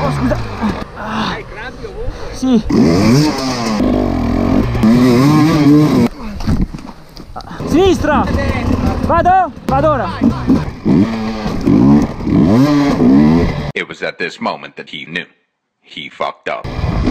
Oh, scusa. Hai crampi ovunque? Sì. Sinistra. Vado? Vado ora. It was at this moment that he knew. He fucked up.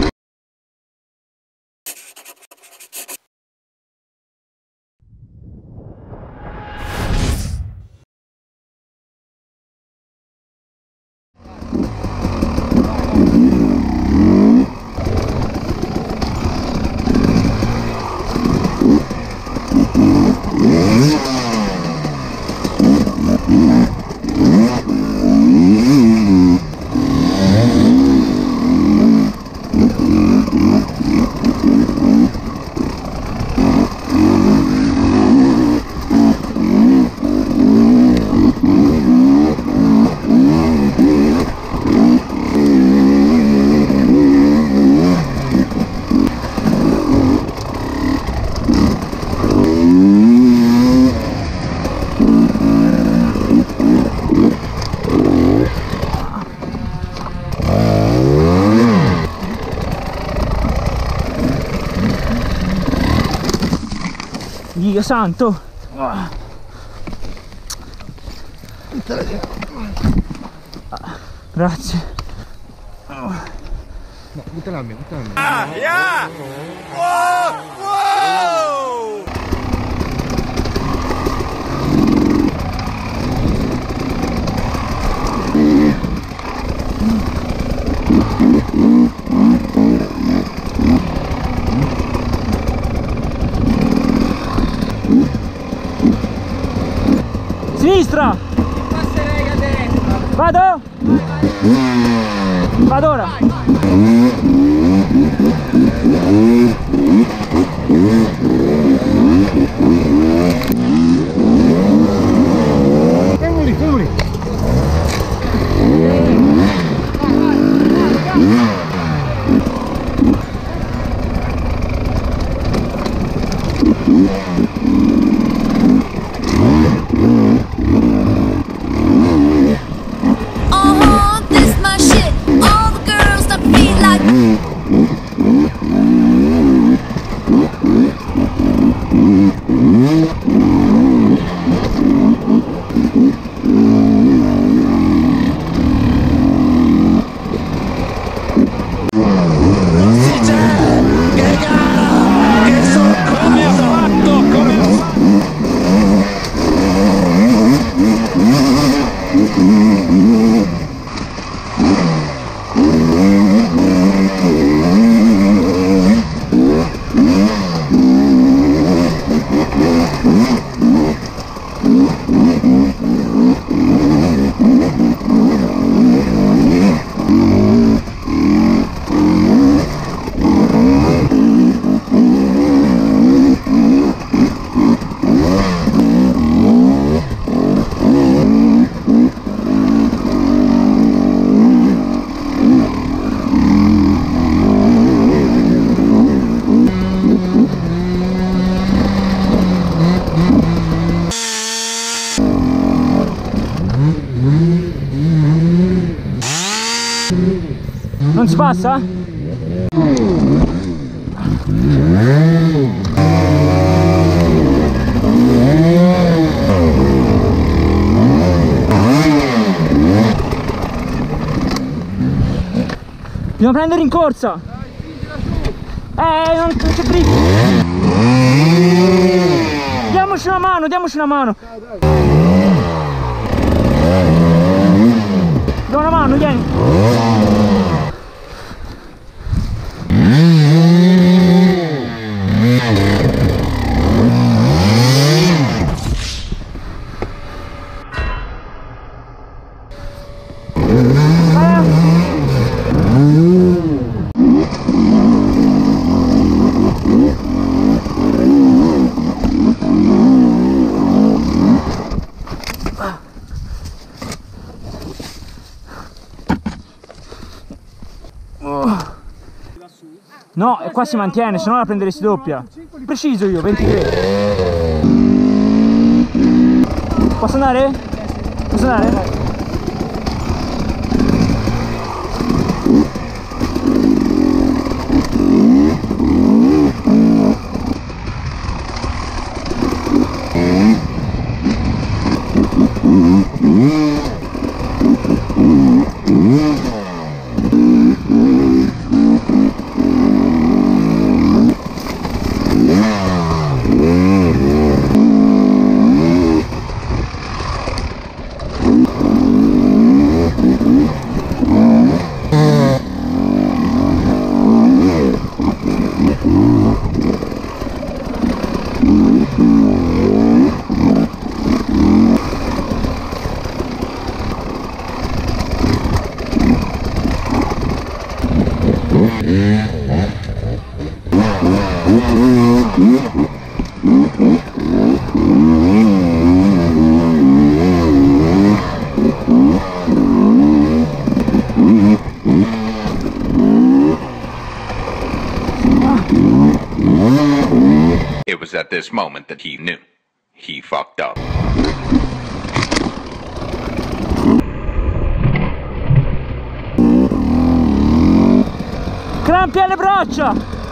Dio santo. Grazie. No, buttala a me, buttala a me. Ah, yeah! Whoa! Whoa! Sinistra. Passerei a destra. Vado? Vado ora. Fermo lì, fermo lì. This my shit. All the girls stop me like. Non si passa? Dobbiamo prendere in corsa. Non c'è grip. Diamoci una mano, diamoci una mano. Do una mano, vieni. No, e qua si mantiene, se no la prenderesti doppia. Preciso io, 23. Posso andare? Posso andare? It was at this moment that he knew. He fucked up. Crampi alle braccia!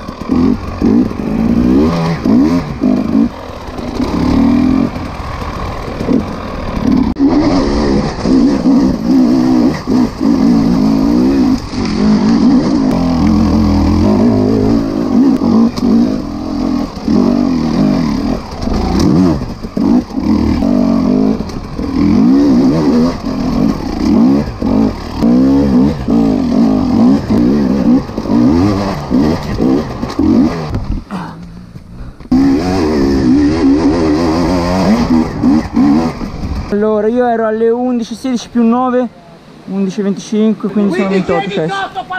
Allora, io ero alle 11:16 più 9, 11:25, quindi sono 28 feste.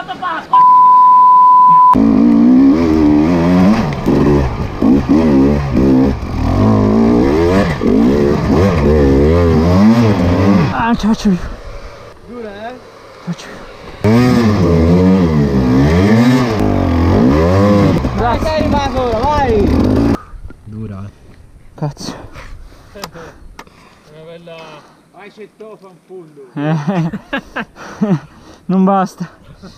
Ah, non ce la faccio più. Dura, eh? Faccio più. Dai, sei rimasto ora, vai! Dura. Cazzo. Vai, c'è to fanfundo. Non basta.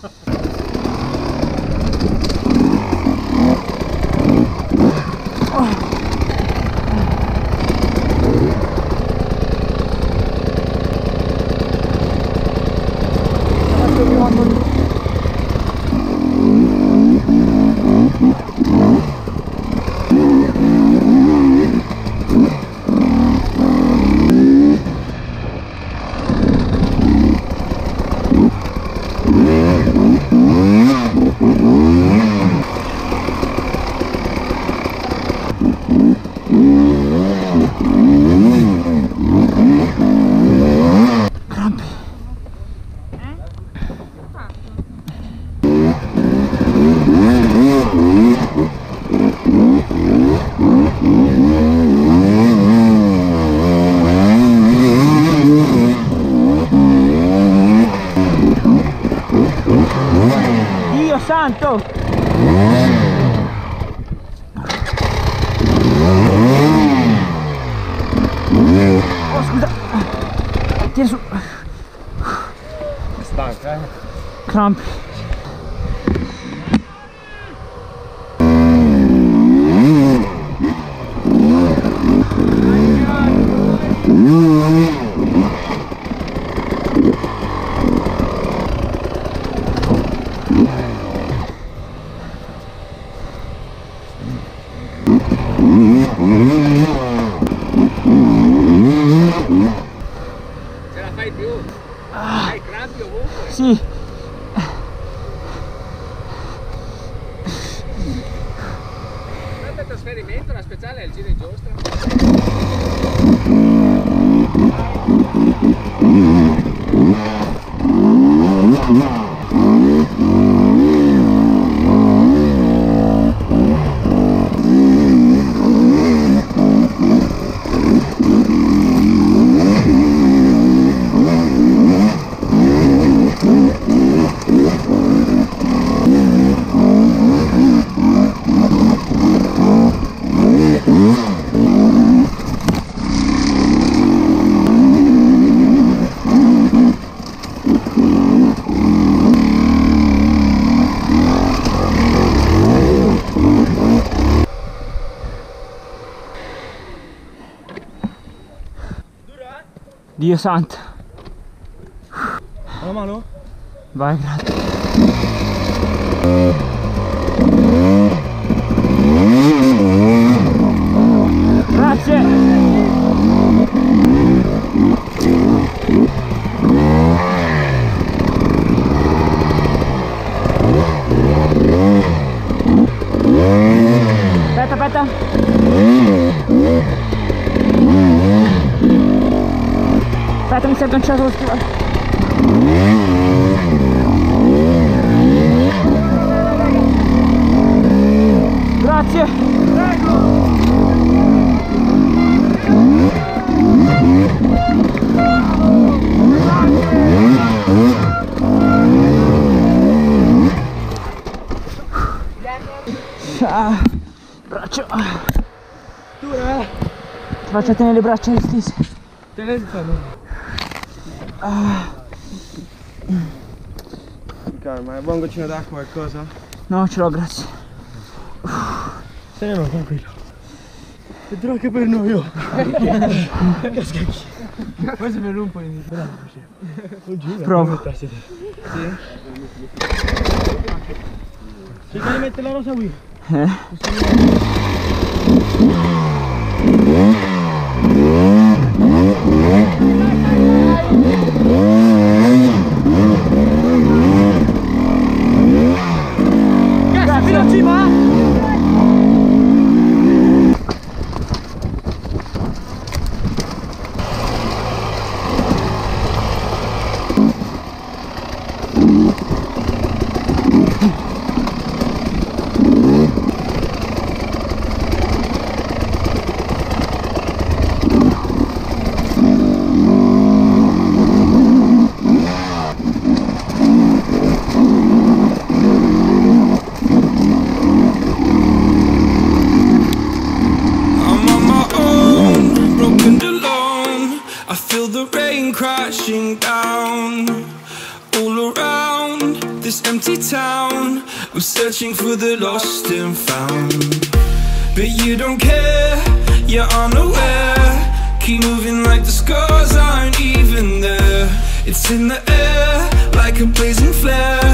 Dio santo! Oh, scusa! Tieni su! È stanca, eh? Crampi! Ce la fai più? Hai crampi ovunque? Sì! Guarda il trasferimento, la speciale è il giro in giostra. Dio santo! La mano? Vai, grazie! Grazie! Aspetta, aspetta! Aspetta, mi si è agganciato lo stivale. Ciao. Braccio. Dura. Ti faccio tenere le braccia le stesse. Tenere il fanno. Calma, hai un goccino d'acqua, qualcosa? No, ce l'ho, grazie. Se no, tranquillo. Vedrò che per noi io. Poi se mi rompo in bravo. Provo. Sì? Cerca di mettere la rosa qui. Cazzo, fino a cima! Crashing down all around this empty town. I'm searching for the lost and found, but you don't care, you're unaware. Keep moving like the scars aren't even there. It's in the air like a blazing flare.